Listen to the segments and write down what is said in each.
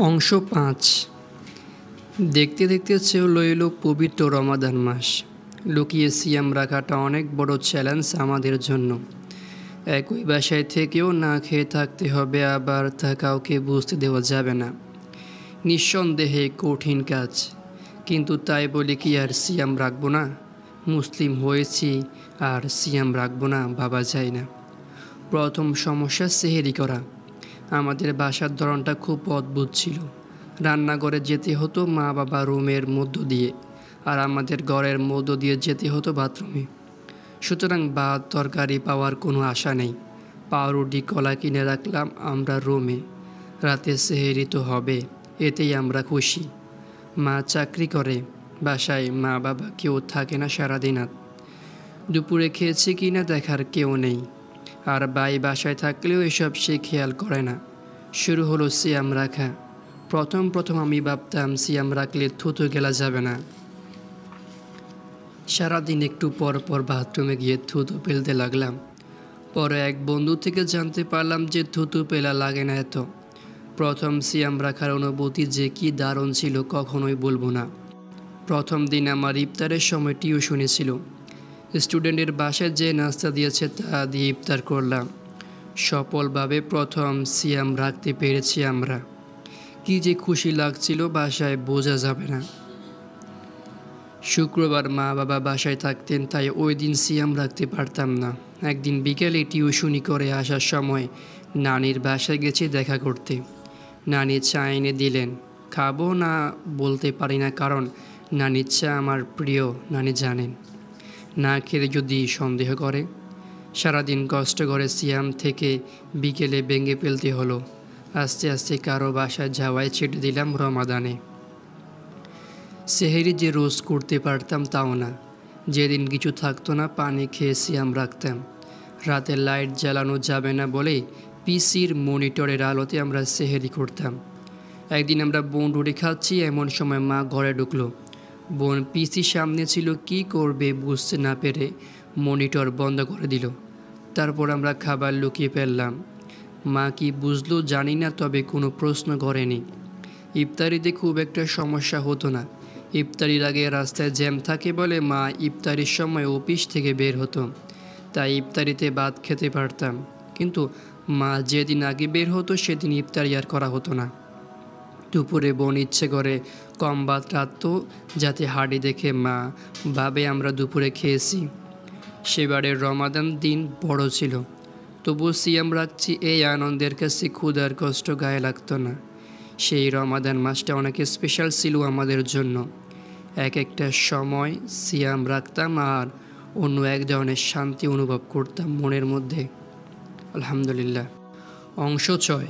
অংশ ৫। দেখতে দেখতে চলে এলো পবিত্র রমাদান মাস। লুকিয়ে সিয়াম রাখাটা অনেক বড় চ্যালেঞ্জ আমাদের জন্য। একই বাসায় থেকেও না খেয়ে থাকতে হবে, আবার তা কাউকে বুঝতে দেওয়া যাবে না। নিঃসন্দেহে কঠিন কাজ, কিন্তু তাই বলে কি আর সিয়াম রাখবো না? মুসলিম হয়েছি আর সিয়াম রাখবো না ভাবা যায় না। প্রথম সমস্যা সেহেরি করা। আমাদের বাসার ধরনটা খুব অদ্ভুত ছিল। রান্নাঘরে যেতে হতো মা বাবা রুমের মধ্য দিয়ে, আর আমাদের ঘরের মধ্য দিয়ে যেতে হতো বাথরুমে। সুতরাং ভাত তরকারি পাওয়ার কোনো আশা নেই। পাউরুটি কলা কিনে রাখলাম আমরা রুমে। রাতে সেহেরি তো হবে, এতেই আমরা খুশি। মা চাকরি করে, বাসায় মা বাবা কেউ থাকে না সারাদিন। দুপুরে খেয়েছে কি না দেখার কেউ নেই, আর ভাই বাসায় থাকলেও এসব সে খেয়াল করে না। শুরু হলো সিয়াম রাখা। প্রথম আমি ভাবতাম সিয়াম রাখলে থুতু গেলা যাবে না। সারাদিন একটু পর পর বাথরুমে গিয়ে থুতু ফেলতে লাগলাম। পরে এক বন্ধু থেকে জানতে পারলাম যে থুতু পেলা লাগে না এত। প্রথম সিয়াম রাখার অনুভূতি যে কি দারুণ ছিল কখনোই বলবো না। প্রথম দিন আমার ইফতারের সময় টিউশনি ছিল। স্টুডেন্টের বাসায় যে নাস্তা দিয়েছে তা দিয়ে ইফতার করলাম। সফলভাবে প্রথম সিয়াম রাখতে পেরেছি আমরা। কি যে খুশি লাগছিল বাসায় বোঝা যাবে না। শুক্রবার মা বাবা বাসায় থাকতেন, তাই ওই দিন সিয়াম রাখতে পারতাম না। একদিন বিকেলে টিউশনি করে আসার সময় নানির বাসায় গেছি দেখা করতে। নানি চা এনে দিলেন। খাবো না বলতে পারি না, কারণ নানির চা আমার প্রিয়, নানি জানেন। না খেলে যদি সন্দেহ করে। সারাদিন কষ্ট করে সিয়াম থেকে বিকেলে ভেঙে ফেলতে হলো। আস্তে আস্তে কারো বাসায় যাওয়ায় ছেড়ে দিলাম রমাদানে। সেহেরি যে রোজ করতে পারতাম তাও না। যেদিন কিছু থাকতো না পানি খেয়ে সিয়াম রাখতাম। রাতে লাইট জ্বালানো যাবে না বলে পিসির মনিটরের আলোতে আমরা সেহেরি করতাম। একদিন আমরা বোন রুটি খাচ্ছি, এমন সময় মা ঘরে ঢুকলো। বোন পিসির সামনে ছিল, কি করবে বুঝতে না পেরে মনিটর বন্ধ করে দিল। তারপর আমরা খাবার লুকিয়ে ফেললাম। মা কি বুঝলো জানি না, তবে কোনো প্রশ্ন করেনি। ইফতারিতে খুব একটা সমস্যা হতো না। ইফতারির আগে রাস্তায় জ্যাম থাকে বলে মা ইফতারির সময় অফিস থেকে বের হতো, তাই ইফতারিতে ভাত খেতে পারতাম। কিন্তু মা যেদিন আগে বের হতো সেদিন ইফতারি আর করা হতো না। দুপুরে বোন ইচ্ছে করে কম ভাত রাখতো, যাতে হাঁড়ি দেখে মা ভাবে আমরা দুপুরে খেয়েছি। সেবারের রমাদান দিন বড় ছিল, তবু সিয়াম রাখছি এই আনন্দের কাছে ক্ষুধার কষ্ট গায়ে লাগতো না। সেই রমাদান মাসটা অনেক স্পেশাল ছিল আমাদের জন্য। এক একটা সময় সিয়াম রাখতাম আর অন্য এক ধরনের শান্তি অনুভব করতাম মনের মধ্যে। আলহামদুলিল্লাহ। অংশ ৬।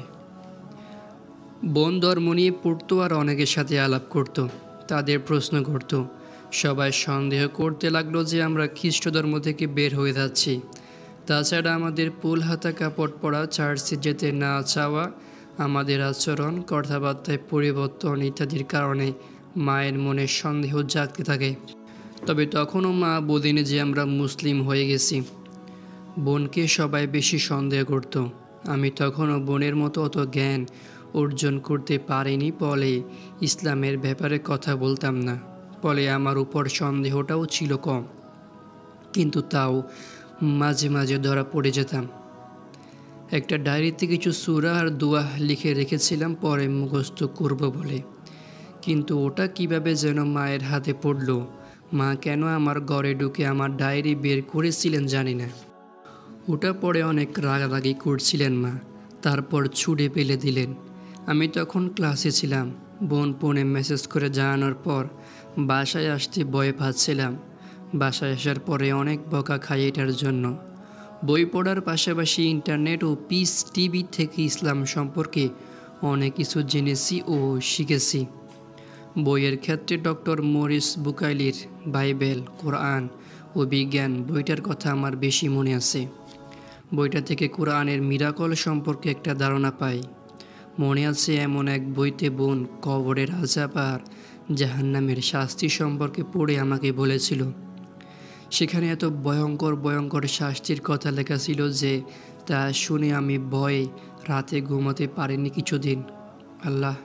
বোন ধর্ম নিয়ে পড়তো আর অনেকের সাথে আলাপ করত, তাদের প্রশ্ন করত। সবাই সন্দেহ করতে লাগলো যে আমরা খ্রিস্ট ধর্ম থেকে বের হয়ে যাচ্ছি। তাছাড়া আমাদের ফুল হাতা কাপড় পরা, চার্চে যেতে না চাওয়া, আমাদের আচরণ কথাবার্তায় পরিবর্তন ইত্যাদির কারণে মায়ের মনে সন্দেহ জাগতে থাকে। তবে তখনও মা বলেনি যে আমরা মুসলিম হয়ে গেছি। বোনকে সবাই বেশি সন্দেহ করত। আমি তখনও বোনের মতো অত জ্ঞান অর্জন করতে পারিনি, ফলে ইসলামের ব্যাপারে কথা বলতাম না। ফলে আমার উপর সন্দেহটাও ছিল কম, কিন্তু তাও মাঝে মাঝে ধরা পড়ে যেতাম। একটা ডায়েরিতে কিছু সূরা আর দোয়া লিখে রেখেছিলাম পরে মুখস্থ করব বলে, কিন্তু ওটা কিভাবে যেন মায়ের হাতে পড়ল। মা কেন আমার ঘরে ঢুকে আমার ডায়েরি বের করেছিলেন জানি না। ওটা পরে অনেক রাগারাগি করছিলেন মা, তারপর ছুঁড়ে ফেলে দিলেন। আমি তখন ক্লাসে ছিলাম। বোন ফোনে মেসেজ করে জানানোর পর বাসায় আসতে ভয় পাচ্ছিলাম। বাসায় আসার পরে অনেক বকা খাই এটার জন্য। বই পড়ার পাশাপাশি ইন্টারনেট ও পিস টিভি থেকে ইসলাম সম্পর্কে অনেক কিছু জেনেছি ও শিখেছি। বইয়ের ক্ষেত্রে ডক্টর মরিস বুকাইলির বাইবেল, কোরআন ও বিজ্ঞান বইটার কথা আমার বেশি মনে আছে। বইটা থেকে কোরআনের মিরাকল সম্পর্কে একটা ধারণা পাই। মনে আছে এমন এক বইতে বোন কবরের আযাব আর জাহান্নামের শাস্তি সম্পর্কে পড়ে আমাকে বলেছিল। সেখানে এত ভয়ঙ্কর ভয়ঙ্কর শাস্তির কথা লেখা ছিল যে তা শুনে আমি ভয়ে রাতে ঘুমাতে পারিনি কিছুদিন। আল্লাহ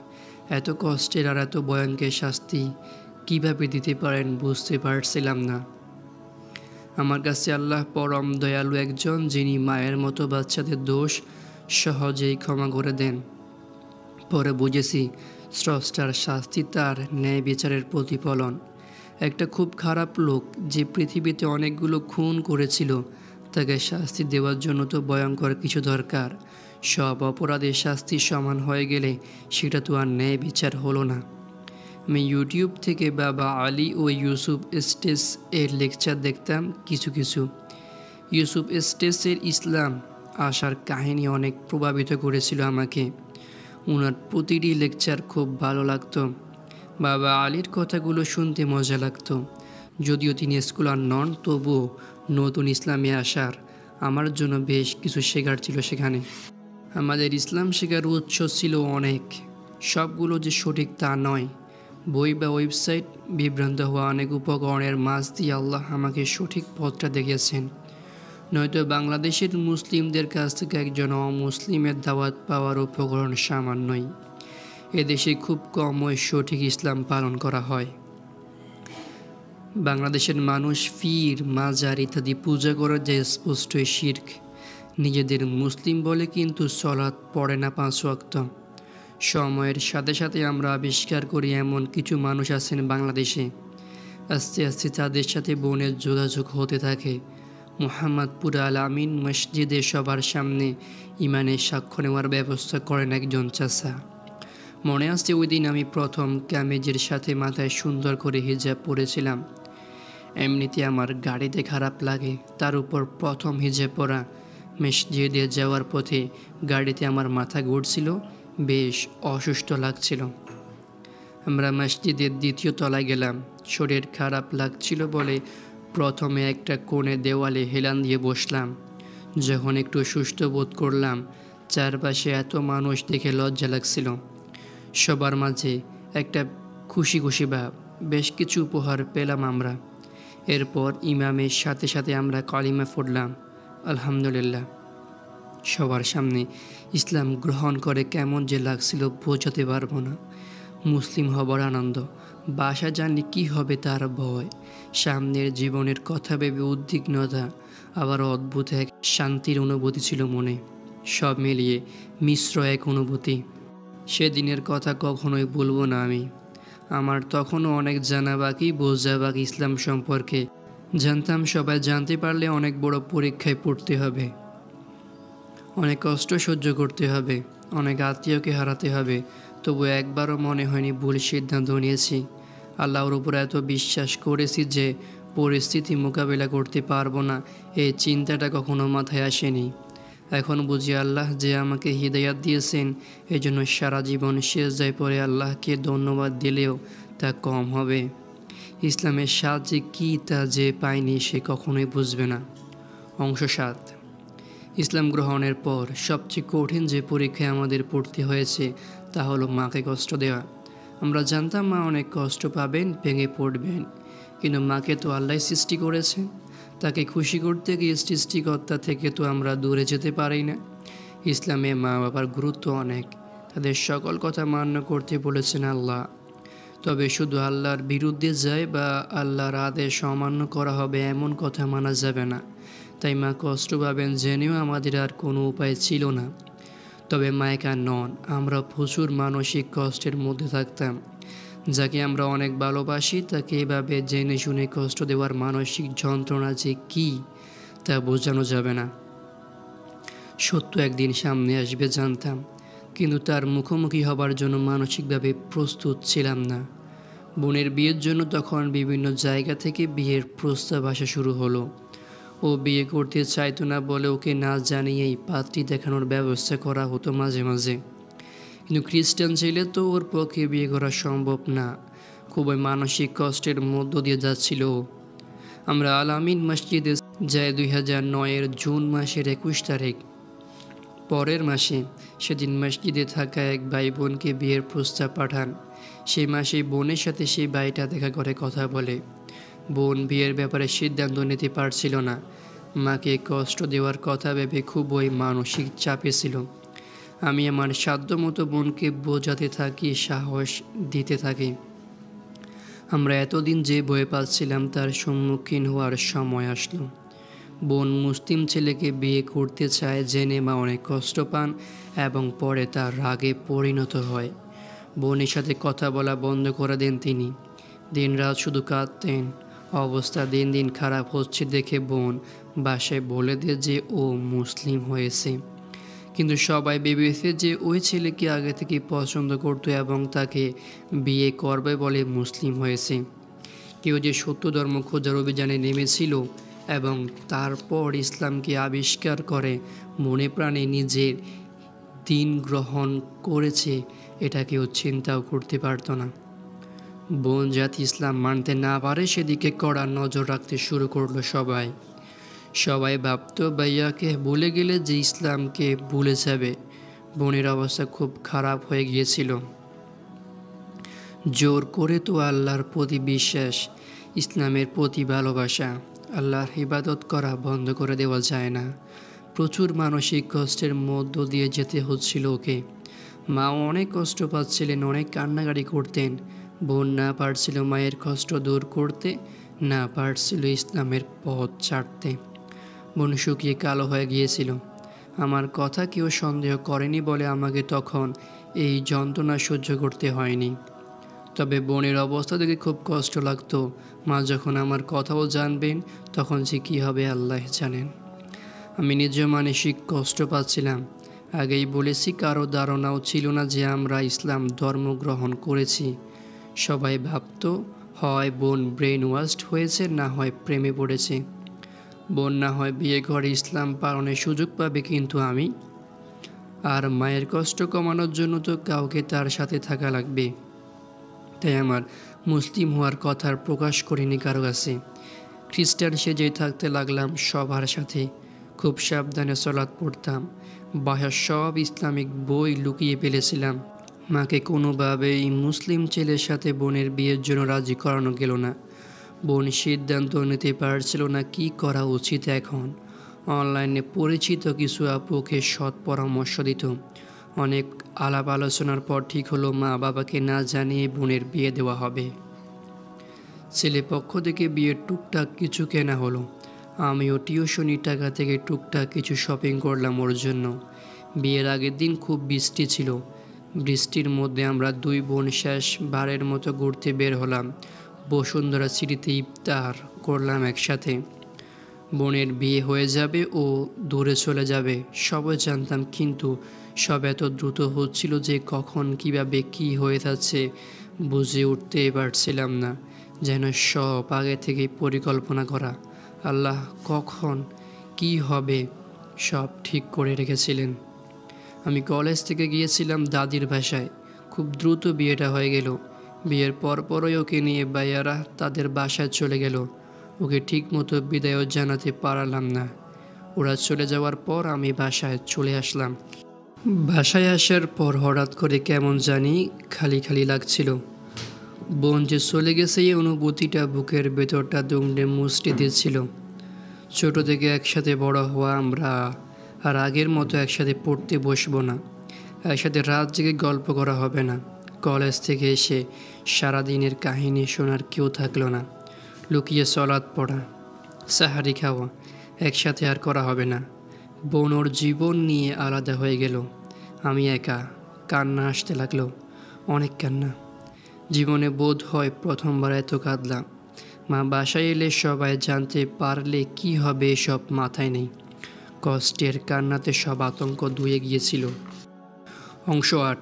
এত কষ্টের আর এত ভয়ঙ্কর শাস্তি কীভাবে দিতে পারেন বুঝতে পারছিলাম না। আমার কাছে আল্লাহ পরম দয়ালু একজন, যিনি মায়ের মতো বাচ্চাদের দোষ সহজেই ক্ষমা করে দেন। পরে বুঝেছি স্রষ্টার শাস্তি তার ন্যায় বিচারের প্রতিফলন। একটা খুব খারাপ লোক যে পৃথিবীতে অনেকগুলো খুন করেছিল, তাকে শাস্তি দেওয়ার জন্য তো ভয়ঙ্কর কিছু দরকার। সব অপরাধের শাস্তি সমান হয়ে গেলে সেটা তো আর ন্যায় বিচার হলো না। আমি ইউটিউব থেকে বাবা আলী ও ইউসুফ স্টেস এর লেকচার দেখতাম কিছু কিছু। ইউসুফ স্টেসের ইসলাম আসার কাহিনী অনেক প্রভাবিত করেছিল আমাকে। ওনার প্রতিটি লেকচার খুব ভালো লাগতো। বাবা আলীর কথাগুলো শুনতে মজা লাগতো। যদিও তিনি স্কলার নন, তবুও নতুন ইসলামে আসার আমার জন্য বেশ কিছু শেখার ছিল সেখানে। আমাদের ইসলাম শেখার উৎস ছিল অনেক, সবগুলো যে সঠিক তা নয়। বই বা ওয়েবসাইট বিভ্রান্ত হওয়া অনেক উপকরণের মাঝ দিয়ে আল্লাহ আমাকে সঠিক পথটা দেখিয়েছেন। নয়তো বাংলাদেশের মুসলিমদের কাছ থেকে একজন অমুসলিমের দাওয়াত পাওয়ার উপকরণ সামান্যই। এদেশে খুব কমই সঠিক ইসলাম পালন করা হয়। বাংলাদেশের মানুষ পীর, মাজার ইত্যাদি পূজা করে, যে স্পষ্টই শিরক। নিজেদের মুসলিম বলে কিন্তু সলাৎ পড়ে না 5 ওয়াক্ত। সময়ের সাথে সাথে আমরা আবিষ্কার করি এমন কিছু মানুষ আছেন বাংলাদেশে। আস্তে আস্তে তাদের সাথে বোনের যোগাযোগ হতে থাকে। মোহাম্মদপুর আল আমিন মসজিদে সবার সামনে ইমানের সাক্ষ্য নেওয়ার ব্যবস্থা করেন একজন চাচা। মনে আসছে ওই দিন আমি প্রথম কামিজের সাথে মাথায় সুন্দর করে হিজাব পরেছিলাম। এমনিতে আমার গাড়িতে খারাপ লাগে, তার উপর প্রথম হিজাব পরা। মসজিদে যাওয়ার পথে গাড়িতে আমার মাথা ঘুরছিল, বেশ অসুস্থ লাগছিল। আমরা মসজিদের 2য় তলায় গেলাম। শরীর খারাপ লাগছিল বলে প্রথমে একটা কোণে দেওয়ালে হেলান দিয়ে বসলাম। যখন একটু সুস্থ বোধ করলাম, চারপাশে এত মানুষ দেখে লজ্জা লাগছিল। সবার মাঝে একটা খুশি খুশি ভাব। বেশ কিছু উপহার পেলাম আমরা। এরপর ইমামের সাথে সাথে আমরা কালিমা পড়লাম, আলহামদুলিল্লাহ। সবার সামনে ইসলাম গ্রহণ করে কেমন যে লাগছিল বোঝাতে পারবো না। মুসলিম হবার আনন্দ, বাসা জানলে কী হবে তার ভয়, সামনের জীবনের কথা ভেবে উদ্বিগ্নতা, আবার অদ্ভুত এক শান্তির অনুভূতি ছিল মনে। সব মিলিয়ে মিশ্র এক অনুভূতি। সেদিনের কথা কখনোই ভুলব না আমি। আমার তখনও অনেক জানা বাকি, বোঝা বাকি ইসলাম সম্পর্কে। জানতাম সবাই জানতে পারলে অনেক বড় পরীক্ষায় পড়তে হবে, অনেক কষ্ট সহ্য করতে হবে, অনেক আত্মীয়কে হারাতে হবে। তবু একবারও মনে হয়নি ভুল সিদ্ধান্ত নিয়েছি। আল্লাহর উপর এত বিশ্বাস করেছি যে পরিস্থিতি মোকাবেলা করতে পারবো না, এই চিন্তাটা কখনো মাথায় আসেনি। এখন বুঝি আল্লাহ যে আমাকে হিদায়াত দিয়েছেন, এজন্য সারা জীবন সেজদায় পড়ে আল্লাহকে ধন্যবাদ দিলেও তা কম হবে। ইসলামের স্বাদ যে কী তা যে পায়নি সে কখনোই বুঝবে না। অংশ 7। ইসলাম গ্রহণের পর সবচেয়ে কঠিন যে পরীক্ষায় আমাদের পড়তে হয়েছে তা হলো মাকে কষ্ট দেওয়া। আমরা জানতাম মা অনেক কষ্ট পাবেন, ভেঙে পড়বেন, কিন্তু মাকে তো আল্লাহ সৃষ্টি করেছেন। তাকে খুশি করতে গিয়ে সৃষ্টিকর্তা থেকে তো আমরা দূরে যেতে পারি না। ইসলামে মা বাবার গুরুত্ব অনেক, তাদের সকল কথা মান্য করতে বলেছেন আল্লাহ। তবে শুধু আল্লাহর বিরুদ্ধে যায় বা আল্লাহর আদেশ অমান্য করা হবে এমন কথা মানা যাবে না। তাই মা কষ্ট পাবেন জেনেও আমাদের আর কোনো উপায় ছিল না। তবে মা একা নন, আমরা প্রচুর মানসিক কষ্টের মধ্যে থাকতাম। যাকে আমরা অনেক ভালোবাসি তাকে এভাবে জেনে শুনে কষ্ট দেওয়ার মানসিক যন্ত্রণা যে কী তা বোঝানো যাবে না। সত্য একদিন সামনে আসবে জানতাম, কিন্তু তার মুখোমুখি হবার জন্য মানসিকভাবে প্রস্তুত ছিলাম না। বোনের বিয়ের জন্য তখন বিভিন্ন জায়গা থেকে বিয়ের প্রস্তাব আসা শুরু হলো। ও বিয়ে করতে চাইতো না বলে ওকে না জানিয়েই পাত্রী দেখানোর ব্যবস্থা করা হতো মাঝে মাঝে। কিন্তু খ্রিস্টান ছেলে তো ওর পক্ষে বিয়ে করা সম্ভব না। খুবই মানসিক কষ্টের মধ্য দিয়ে যাচ্ছিল। আমরা আল আমিন মসজিদে যাই 2009-এর জুন মাসের 21 তারিখ। পরের মাসে সেদিন মসজিদে থাকা এক ভাই বোনকে বিয়ের প্রস্তাব পাঠান। সেই মাসে বোনের সাথে সেই ভাইটা দেখা করে কথা বলে। বোন বিয়ের ব্যাপারে সিদ্ধান্ত নিতে পারছিল না। মাকে কষ্ট দেওয়ার কথা ভেবে খুবই মানসিক চাপে ছিল। আমি আমার সাধ্যমতো বোনকে বোঝাতে থাকি, সাহস দিতে থাকি। আমরা এতদিন যে ভয় পাচ্ছিলাম তার সম্মুখীন হওয়ার সময় আসলো। বোন মুসলিম ছেলেকে বিয়ে করতে চায় জেনে মা অনেক কষ্ট পান এবং পরে তার রাগে পরিণত হয়। বোনের সাথে কথা বলা বন্ধ করে দেন তিনি। দিনরাত শুধু কাঁদতেন। অবস্থা দিন দিন খারাপ হচ্ছে দেখে বোন বাসায় বলে দেয় যে ও মুসলিম হয়েছে। কিন্তু সবাই ভেবেছে যে ওই ছেলেকে আগে থেকে পছন্দ করতো এবং তাকে বিয়ে করবে বলে মুসলিম হয়েছে। কেউ যে সত্য ধর্ম খোঁজার অভিযানে নেমেছিল এবং তারপর ইসলামকে আবিষ্কার করে মনে প্রাণে নিজের দিন গ্রহণ করেছে, এটা কেউ চিন্তাও করতে পারত না। বোন জাতি ইসলাম মানতে না পারে সেদিকে কড়া নজর রাখতে শুরু করলো সবাই ভাবত ভাইয়াকে ভুলে গেলে যে ইসলামকে ভুলে যাবে। বোনের অবস্থা খুব খারাপ হয়ে গিয়েছিল। জোর করে তো আল্লাহর প্রতি বিশ্বাস, ইসলামের প্রতি ভালোবাসা, আল্লাহর ইবাদত করা বন্ধ করে দেওয়া যায় না। প্রচুর মানসিক কষ্টের মধ্য দিয়ে যেতে হচ্ছিল ওকে। মা অনেক কষ্ট পাচ্ছিলেন, অনেক কান্নাকাটি করতেন। বোন না পারছিল মায়ের কষ্ট দূর করতে, না পারছিল ইসলামের পথ ছাড়তে। বোন শুকিয়ে কালো হয়ে গিয়েছিল। আমার কথা কেউ সন্দেহ করেনি বলে আমাকে তখন এই যন্ত্রণা সহ্য করতে হয়নি। তবে বোনের অবস্থা দেখে খুব কষ্ট লাগতো। মা যখন আমার কথাও জানবেন তখন যে কী হবে আল্লাহ জানেন। আমি নিজেও মানসিক কষ্ট পাচ্ছিলাম। আগেই বলেছি, কারো ধারণাও ছিল না যে আমরা ইসলাম ধর্ম গ্রহণ করেছি। সবাই ভাবত হয় বোন ব্রেন ওয়াশড হয়েছে, না হয় প্রেমে পড়েছে। বোন না হয় বিয়ে করে ইসলাম পালনের সুযোগ পাবে, কিন্তু আমি আর মায়ের কষ্ট কমানোর জন্য তো কাউকে তার সাথে থাকা লাগবে। তাই আমার মুসলিম হওয়ার কথার প্রকাশ করিনি কারো কাছে। খ্রিস্টান সেজেই থাকতে লাগলাম সবার সাথে। খুব সাবধানে সালাত পড়তাম। বাসার সব ইসলামিক বই লুকিয়ে ফেলেছিলাম। মাকে কোনোভাবেই মুসলিম ছেলের সাথে বোনের বিয়ের জন্য রাজি করানো গেল না। বোন সিদ্ধান্ত নিতে পারছিল না কি করা উচিত এখন। অনলাইনে পরিচিত কিছু আপুকে সৎ পরামর্শ দিত। অনেক আলাপ আলোচনার পর ঠিক হলো মা বাবাকে না জানিয়ে বোনের বিয়ে দেওয়া হবে। ছেলে পক্ষ থেকে বিয়ের টুকটাক কিছু কেনা হলো। আমিও টিউশনি টাকা থেকে টুকটাক কিছু শপিং করলাম ওর জন্য। বিয়ের আগের দিন খুব বৃষ্টি ছিল। বৃষ্টির মধ্যে আমরা দুই বোন শেষবারের মতো ঘুরতে বের হলাম। বসুন্ধরা সিটিতে ইফতার করলাম একসাথে। বোনের বিয়ে হয়ে যাবে, ও দূরে চলে যাবে সবাই জানতাম, কিন্তু সব এত দ্রুত হচ্ছিল যে কখন কিভাবে কি হয়ে যাচ্ছে বুঝে উঠতে পারছিলাম না। যেন সব আগে থেকেই পরিকল্পনা করা। আল্লাহ কখন কি হবে সব ঠিক করে রেখেছিলেন। আমি কলেজ থেকে গিয়েছিলাম দাদির বাসায়। খুব দ্রুত বিয়েটা হয়ে গেল। বিয়ের পরপরই ওকে নিয়ে ভাইয়ারা তাদের বাসায় চলে গেল। ওকে ঠিক মতো বিদায়ও জানাতে পারলাম না। ওরা চলে যাওয়ার পর আমি বাসায় চলে আসলাম। বাসায় আসার পর হঠাৎ করে কেমন জানি খালি খালি লাগছিল। বোন যে চলে গেছে এই অনুভূতিটা বুকের ভেতরটা দুমড়ে মুচড়ে দিচ্ছিল। ছোট থেকে একসাথে বড় হওয়া আমরা, আর আগের মতো একসাথে পড়তে বসবো না, একসাথে রাত জেগে গল্প করা হবে না। কলেজ থেকে এসে সারাদিনের কাহিনী শোনার কেউ থাকলো না। লুকিয়ে সালাত পড়া, সাহারি খাওয়া একসাথে আর করা হবে না। বোন ওর জীবন নিয়ে আলাদা হয়ে গেল। আমি একা। কান্না আসতে লাগলো, অনেক কান্না। জীবনে বোধ হয় প্রথমবার এত কাঁদলাম। মা বাসায় এলে সবাই জানতে পারলে কি হবে এসব মাথায় নেই। কষ্টের কান্নাতে সব আতঙ্ক ধুয়ে গিয়েছিল। অংশ ৮।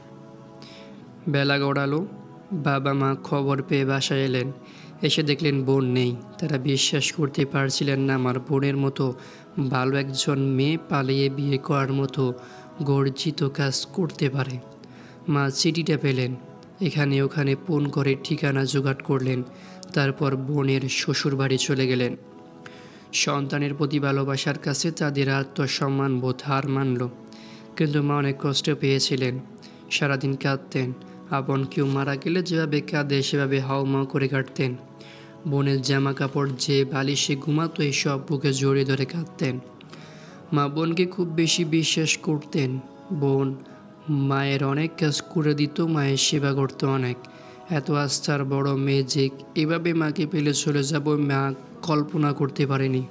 বেলা গড়ালো। বাবা মা খবর পেয়ে বাসায় এলেন। এসে দেখলেন বোন নেই। তারা বিশ্বাস করতে পারছিলেন না আমার বোনের মতো ভালো একজন মেয়ে পালিয়ে বিয়ে করার মতো গর্জিত কাজ করতে পারে। মা চিঠিটা পেলেন। এখানে ওখানে ফোন করে ঠিকানা জোগাড় করলেন। তারপর বোনের শ্বশুর বাড়ি চলে গেলেন। সন্তানের প্রতি ভালোবাসার কাছে তাদের আত্মসম্মান বোধ হার মানল। কিন্তু মা অনেক কষ্ট পেয়েছিলেন। সারাদিন কাঁদতেন। আপন কেউ মারা গেলে যেভাবে কাঁদে সেভাবে হাউমাউ করে কাটতেন। বোনের জামা কাপড় যে বালিশে ঘুমাতো এসব বুকে জড়িয়ে ধরে কাঁদতেন। মা বোনকে খুব বেশি বিশ্বাস করতেন। বোন মায়ের অনেক কাজ করে দিত, মায়ের সেবা করতো অনেক। এত আস্থার বড় মেয়ে যে এভাবে মাকে পেলে চলে যাব, মা কল্পনা করতে পারেনি।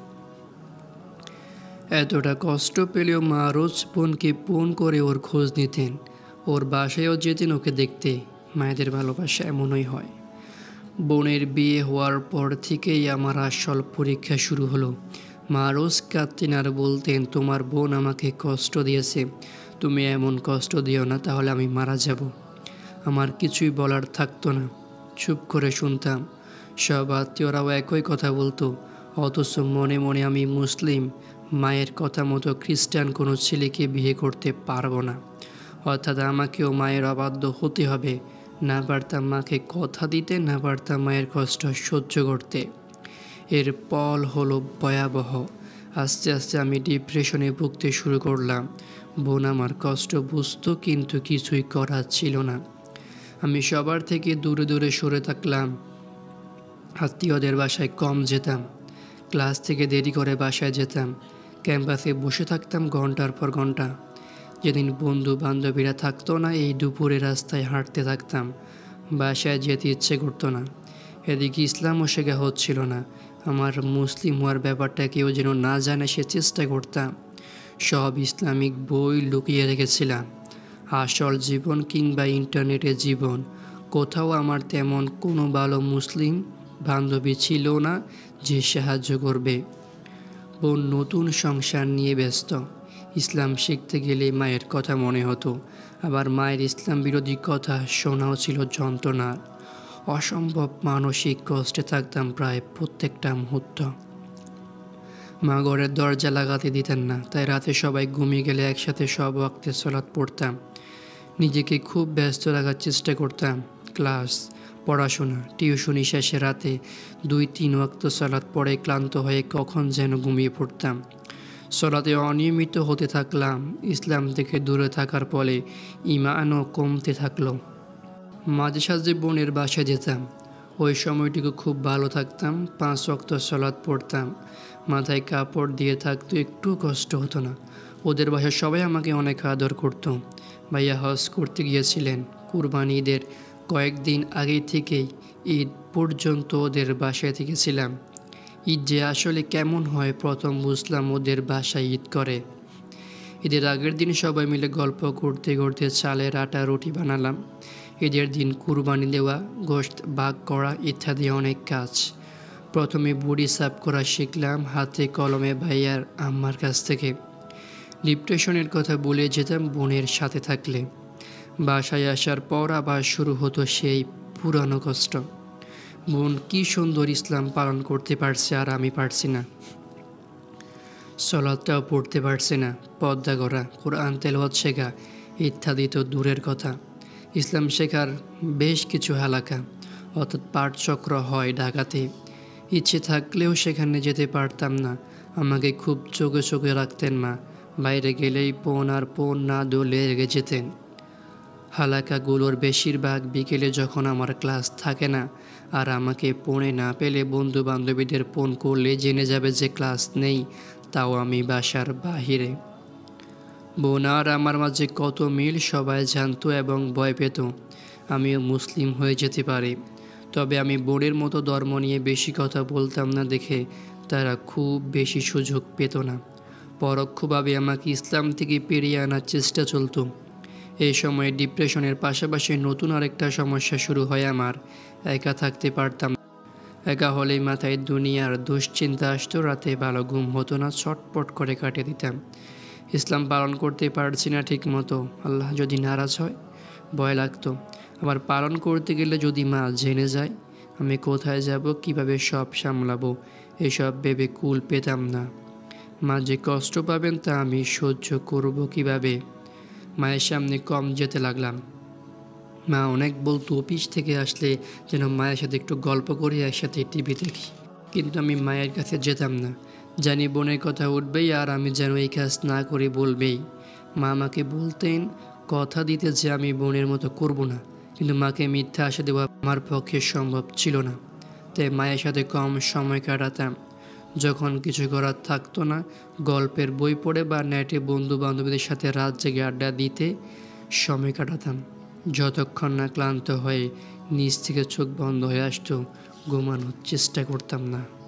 এতটা কষ্ট পেলেও মা রোজ বোনকে ফোন করে ওর খোঁজ নিতেন, ওর বাসায়ও যেতেন ওকে দেখতে। মায়েদের ভালোবাসা এমনই হয়। বোনের বিয়ে হওয়ার পর থেকেই আমার আসল পরীক্ষা শুরু হলো। মা রোজ কাঁদতেন আর বলতেন, তোমার বোন আমাকে কষ্ট দিয়েছে, তুমি এমন কষ্ট দিও না, তাহলে আমি মারা যাব। আমার কিছুই বলার থাকতো না, চুপ করে শুনতাম। সব আত্মীয়রাও একই কথা বলতো, অথচ মনে মনে আমি মুসলিম, মায়ের কথা মতো খ্রিস্টান কোনো ছেলেকে বিয়ে করতে পারবো না, অর্থাৎ আমাকেও মায়ের অবাধ্য হতে হবে। না পারতাম মাকে কথা দিতে, না পারতাম মায়ের কষ্ট সহ্য করতে। এর ফল হলো ভয়াবহ। আস্তে আস্তে আমি ডিপ্রেশনে ভুগতে শুরু করলাম। বোন আমার কষ্ট বুঝতো, কিন্তু কিছুই করার ছিল না। আমি সবার থেকে দূরে দূরে সরে থাকলাম, আত্মীয়দের বাসায় কম যেতাম, ক্লাস থেকে দেরি করে বাসায় যেতাম, ক্যাম্পাসে বসে থাকতাম ঘন্টার পর ঘন্টা। যেদিন বন্ধু বান্ধবীরা থাকতো না, এই দুপুরে রাস্তায় হাঁটতে থাকতাম, বাসায় যেতে ইচ্ছে করতো না। এদিকে ইসলামও শেখা হচ্ছিল না, আমার মুসলিম হওয়ার ব্যাপারটা কেউ যেন না জানে সে চেষ্টা করতাম। সব ইসলামিক বই লুকিয়ে রেখেছিলাম। আসল জীবন কিংবা ইন্টারনেটের জীবন, কোথাও আমার তেমন কোনো ভালো মুসলিম বান্ধবী ছিল না যে সাহায্য করবে। বোন নতুন সংসার নিয়ে ব্যস্ত। ইসলাম শিখতে গেলে মায়ের কথা মনে হতো, আবার মায়ের ইসলাম বিরোধী কথা শোনাও ছিল যন্ত্রণার। অসম্ভব মানসিক কষ্টে থাকতাম প্রায় প্রত্যেকটা মুহূর্ত। মা ঘরের দরজা লাগাতে দিতেন না, তাই রাতে সবাই ঘুমিয়ে গেলে একসাথে সব ওয়াক্তে সালাত পড়তাম। নিজেকে খুব ব্যস্ত রাখার চেষ্টা করতাম, ক্লাস, পড়াশোনা, টিউশনি শেষে রাতে 2-3 ওয়াক্ত সালাত পড়ে ক্লান্ত হয়ে কখন যেন ঘুমিয়ে পড়তাম। সালাতে অনিয়মিত হতে থাকলাম। ইসলাম থেকে দূরে থাকার ফলে ঈমানও কমতে থাকলো। মাঝে সাঝে বোনের বাসায় যেতাম, ওই সময়টুকু খুব ভালো থাকতাম। 5 ওয়াক্ত সালাত পড়তাম, মাথায় কাপড় দিয়ে থাকতো, একটু কষ্ট হতো না। ওদের বাসায় সবাই আমাকে অনেক আদর করতো। ভাইয়া হজ করতে গিয়েছিলেন, কুরবানি ঈদের কয়েকদিন আগে থেকেই ঈদ পর্যন্ত ওদের বাসায় থেকেছিলাম। ঈদ যে আসলে কেমন হয় প্রথম বুঝলাম ওদের বাসায় ঈদ করে। ঈদের আগের দিন সবাই মিলে গল্প করতে করতে চালের আটা রুটি বানালাম। ঈদের দিন কুরবানি দেওয়া, গোশত ভাগ করা ইত্যাদি অনেক কাজ। প্রথমে বড়ি সাফ করা শিখলাম হাতে কলমে ভাইয়ার আম্মার কাছ থেকে। ডিপ্রেশনের কথা বলে যেতাম বোনের সাথে থাকলে। বাসায় আসার পর আবার শুরু হতো সেই পুরানো কষ্ট। বোন কি সুন্দর ইসলাম পালন করতে পারছে আর আমি পারছি না। সালাতটাও পড়তে পারছে না, পর্দা করা, কোরআন তেলাওয়াত শেখা ইত্যাদি তো দূরের কথা। ইসলাম শেখার বেশ কিছু এলাকা অর্থাৎ পাঠচক্র হয় ঢাকাতে। ইচ্ছে থাকলেও সেখানে যেতে পারতাম না। আমাকে খুব চোখে চোখে রাখতেন মা। বাইরে গেলেই ফোন আর ফোন না দলে রেগে যেতেন। হালাকাগুলোর বেশিরভাগ বিকেলে যখন আমার ক্লাস থাকে না, আর আমাকে ফোনে না পেলে বন্ধু বান্ধবীদের ফোন করলে জেনে যাবে যে ক্লাস নেই, তাও আমি বাসার বাহিরে। বোন আর আমার মাঝে কত মিল সবাই জানতো এবং ভয় পেত আমিও মুসলিম হয়ে যেতে পারি। তবে আমি বোনের মতো ধর্ম নিয়ে বেশি কথা বলতাম না দেখে তারা খুব বেশি সুযোগ পেত না। পরোক্ষভাবে আমাকে ইসলাম থেকে পেরিয়ে আনার চেষ্টা চলতো। এই সময় ডিপ্রেশনের পাশাপাশি নতুন আরেকটা সমস্যা শুরু হয় আমার। একা থাকতে পারতাম না। একা হলেই মাথায় দুনিয়ার দুশ্চিন্তা আসতো, রাতে ভালো ঘুম হতো না, ছটপট করে কাটিয়ে দিতাম। ইসলাম পালন করতে পারছি না ঠিক মতো, আল্লাহ যদি নারাজ হয়, ভয় লাগতো। আবার পালন করতে গেলে যদি মা জেনে যায়, আমি কোথায় যাব, কিভাবে সব সামলাবো, এসব ভেবে কুল পেতাম না। মা যে কষ্ট পাবেন তা আমি সহ্য করব কিভাবে। মায়ের সামনে কম যেতে লাগলাম। মা অনেক বলতো অফিস থেকে আসলে যেন মায়ের সাথে একটু গল্প করি, একসাথে টিভি দেখি, কিন্তু আমি মায়ের কাছে যেতাম না। জানি বোনের কথা উঠবেই আর আমি যেন এই কাজ না করে বলবেই। মা আমাকে বলতেন কথা দিতে যে আমি বোনের মতো করব না, কিন্তু মাকে মিথ্যা আশা দেওয়া আমার পক্ষে সম্ভব ছিল না। তাই মায়ের সাথে কম সময় কাটাতাম। যখন কিছু করার থাকতো না, গল্পের বই পড়ে বা নেটে বন্ধু বান্ধবীদের সাথে রাত জেগে আড্ডা দিতে সময় কাটাতাম। যতক্ষণ না ক্লান্ত হয়ে নিজ থেকে চোখ বন্ধ হয়ে আসতো, ঘুমানোর চেষ্টা করতাম না।